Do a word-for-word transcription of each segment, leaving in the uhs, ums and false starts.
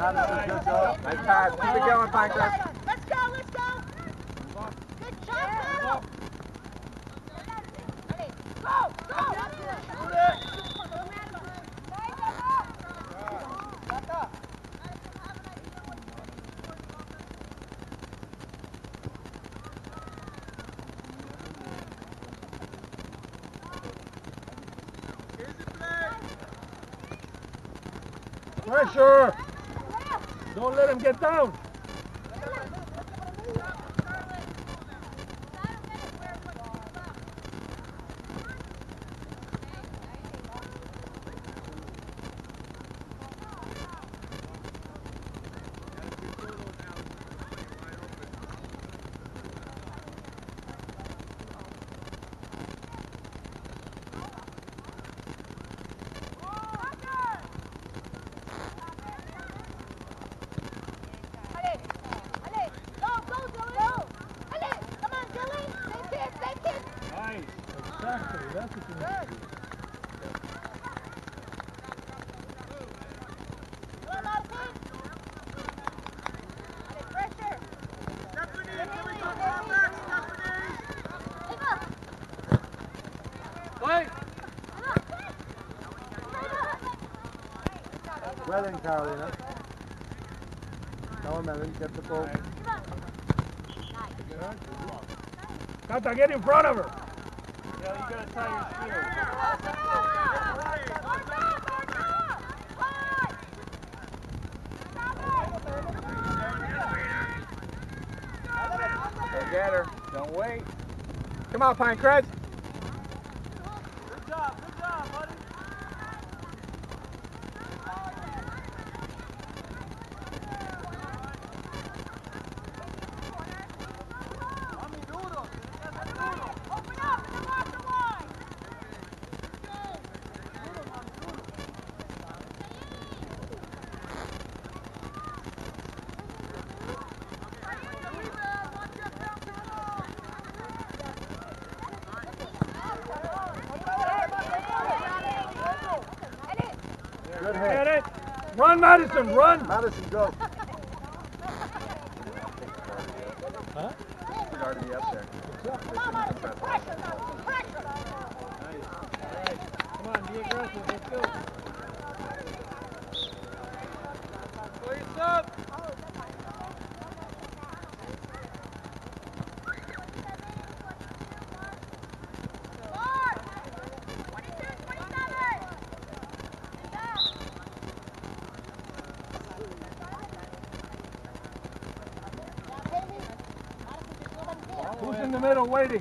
Madison, good job. Nice pass. Keep it going, Pinecrest. Let's go, let's go. Good shot, Carol. Go, go. Pressure! Don't let him get down. Exactly, that's what you need to do. Well in, Carolina. Come on, Melvin, get the ball. Kata, get in front of her. Yeah, you gotta tie your spear. Go get her. Don't wait. Come on, Pinecrest. Good job, good job, buddy. Good hit. Get it. Run, Madison, run. Madison, go. Huh? Should already be up there. Come on, pressure, pressure. Come on, be aggressive, let's go. Please up. Who's in the middle waiting?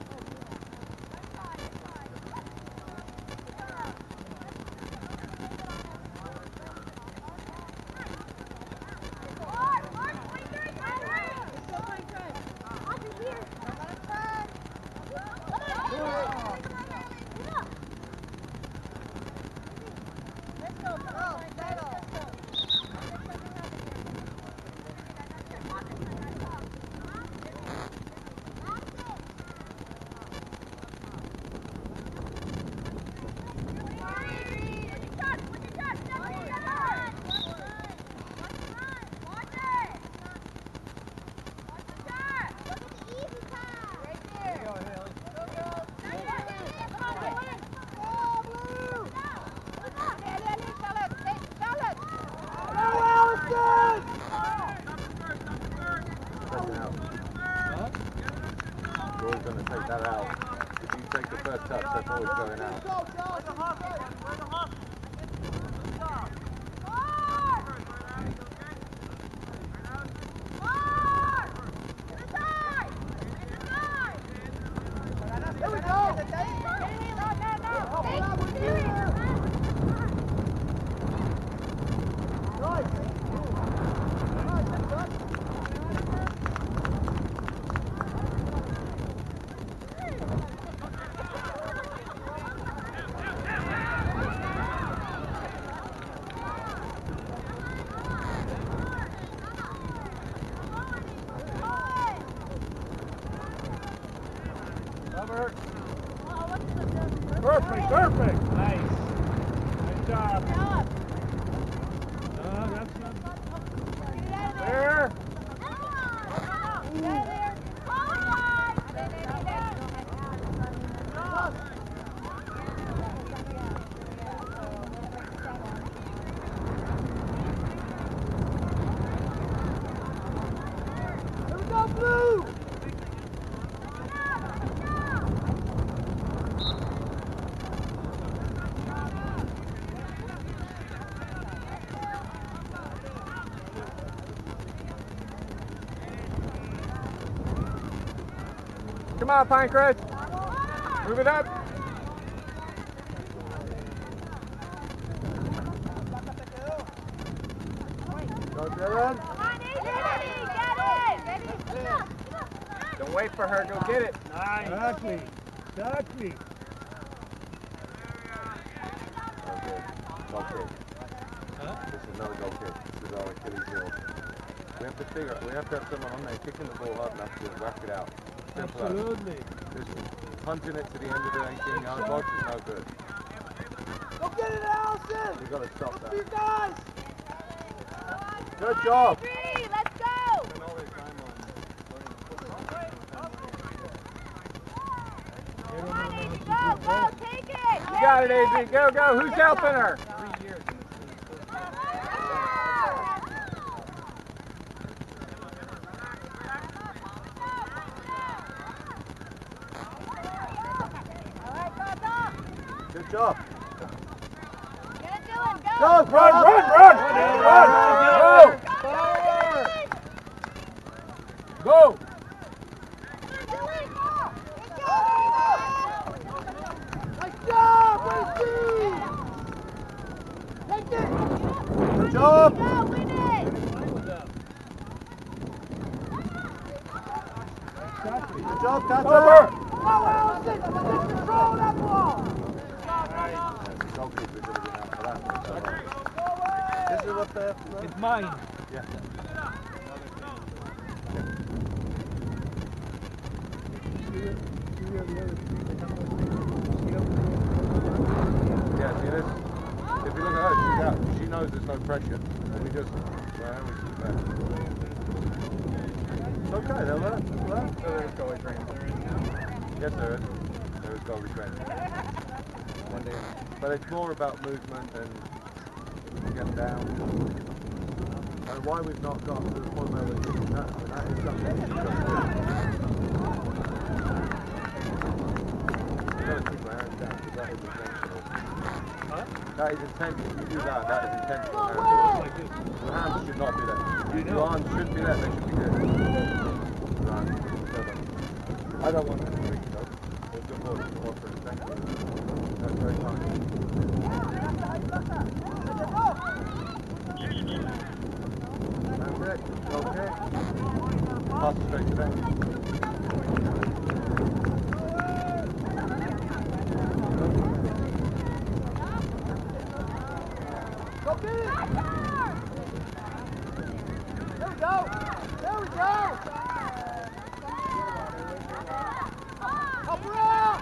You're always going to take that out. If you take the first touch, that's always going out. Here we go! Cover. Perfect, perfect. Nice. Good job. Uh, that's not... Come on, Pinecrest. Move it up. Go, Dylan. Don't wait for her. Go get it. Nice. Exactly. Exactly. Okay. Goal kick. This is another goal kick. This is our Achilles heel. We have to figure we have to have someone on there kicking the ball hard enough to whack it out. Simple as. Absolutely. Just punching it to the end of the eighteen yard box is no good. Go get it, Allison! We've got to stop that. You guys! Good job! Three, let's go! Spend all their time on learning football. Come on, Amy, go, go, take it! You got it, A Z. Go, go. Who's helping her? Three years in this in this football. Good job! Get it, Dylan, go! Go! Run, run, run! Run! Go! Go! Good job! Go, win it! Good job, Catherine! Over! Go, Allison! Control that ball! Goalkeeper should have been out for that. This is what they're... It's mine. Yeah. Yeah, see this? If you look at her, she's out. She knows there's no pressure. And we just... Well, we keep that. It's okay, they'll learn. They'll learn. There is goalie training. Yes, there is. There is goalie training. One day. But it's more about movement and getting down. And why we've not got to the point where we're doing that, I mean, that is something we've got to do. I've got to keep my hands down because that is intentional. Huh? That is intentional. If you do that, that is intentional. Like this. Your hands should not be there. Your arms should be there, they should be there. Right. I don't want that to be though. It's good ball, it's more for a second. That's very fine. That's it. Okay. Pass it straight to them. Go get it! There we go! There we go! Help her out!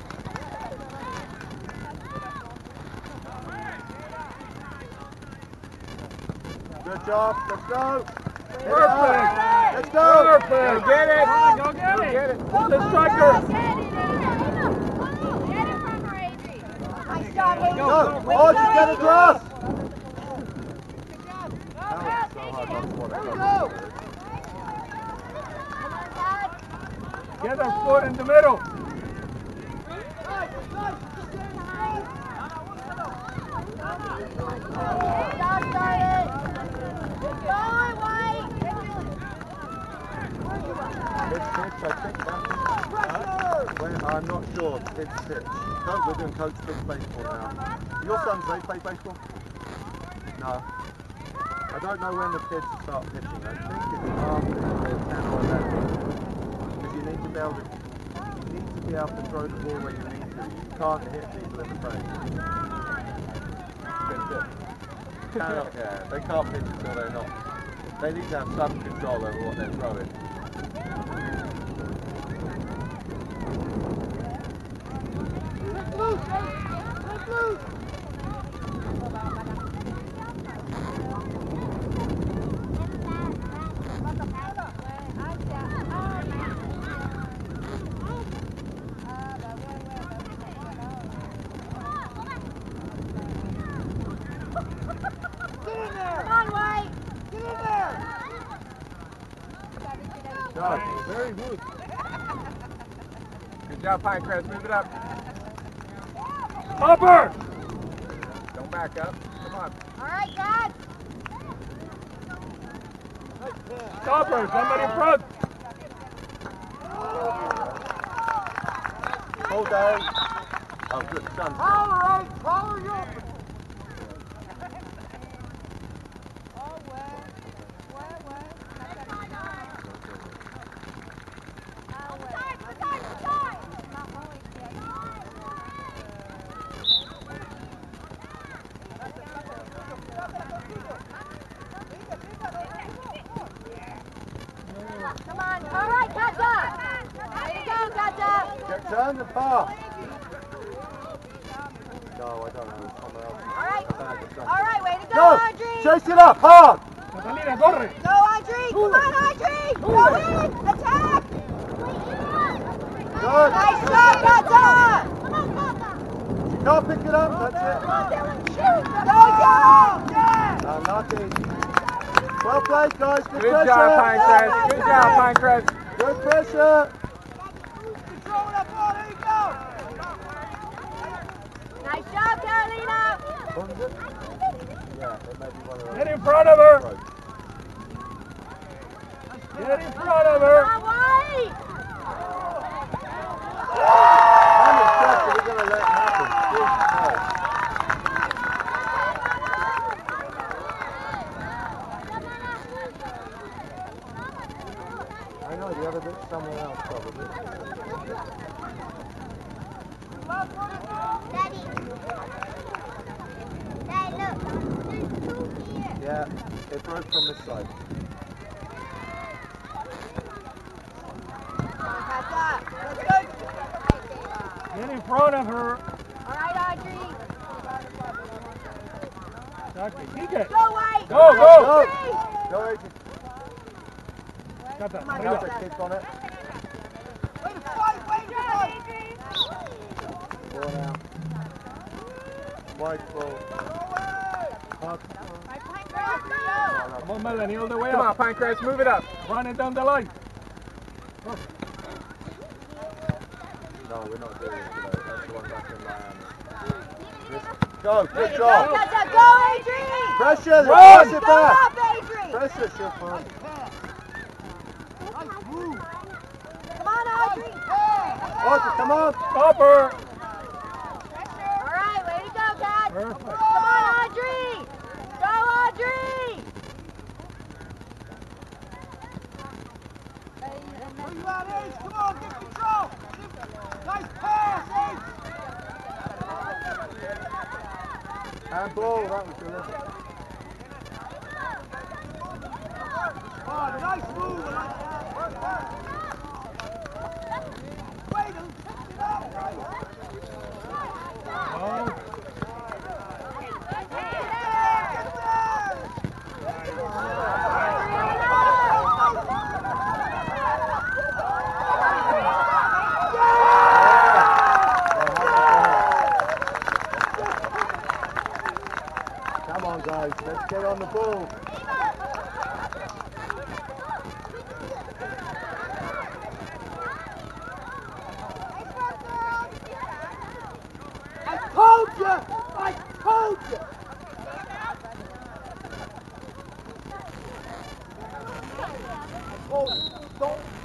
Good job. Let's go. Perfect. Let's go. Perfect. Go get it. Go get it. Get it. The striker. Get it, Amy! Get it from her, Amy! Nice job, Amy! Go. Oh, she got it across. Good job! Go, That girl, was so take hard it! not to want to There we go. go! Come on, Dad! Get her foot in the middle. Nice, nice! Good job, started! Good going, White! It's pitch, I think that's when, I'm not sure. It's pitch. Coach, we're doing coach pitch baseball now. Your sons, they play baseball? No. I don't know when the kids start pitching. I think it's after they're ten or eleven. Because you need to be able to, you need to be able to throw the ball where you need to. You can't hit people in the face. Good tip. Cannot, yeah, they can't pitch until they're not. They need to have some control over what they're throwing. Break loose, Amy! Break loose! Very good. Good job, Pinecrest. Move it up. Hopper! Don't back up. Come on. All right, guys. Stopper, somebody in front. Hold down. Oh, good. Done. All right, follow you. Oh, well. Well, well. Oh, well. Time, time, time. Not really yet. Come on. All right, Kata. Way to go, Kata. Get down the path. No, I don't know. Someone else. All right. I don't know, just All right, way to go, Go! Audrey. Chase it up, hard! Catalina, corre. Go, Audrey. Come on, Audrey. Go in. Attack. Good! Nice shot, Kata. You can't pick it up, that's it. Go, Dylan. Yeah. Unlucky. Well played, guys. Good, Good pressure. job, Pinecrest. Good job, Pinecrest. Good pressure. Nice job, Carolina. What was it? Yeah, it may be one of those. Get in front of her. Right. Get in front of her. Come on, White. How much pressure are we going to let happen? Jesus Christ. I know, the other bit's somewhere else probably. Daddy. Daddy, look. There's two here. Yeah, it broke from this side. Get in front of her. All right, Audrey. Exactly. Kick it. Go, White. Go, go. Go! Go, Adrian. Cata, Come on, arriba. Cata, kick on it. Wait to fight, wait to fight. Ball now. Wide ball. Hard. My point guard, go. Come on, Melanie, all the way Come on, up. Pinecrest. Move it up. Run it down the line. No, we're not doing it today. That's the one back in Miami. Just go, good Go, job. Kata, go, Adrian. Pressure, Run, press it go back. up, Adrian. Pressure, she'll find. Come on, Audrey. Audrey, come on. Stop her. All right, way to go, Kat. Perfect. Come on, Audrey. Go, Audrey. Where you at, Ace? Come on, get control. Nice pass, Ace. Handball, that was delivered. Oh, nice move. I like that. Work that. Wait, pick it up, right? Oh. Get there. Come on, guys, let's get on the ball. I told you. I told you. Oh, don't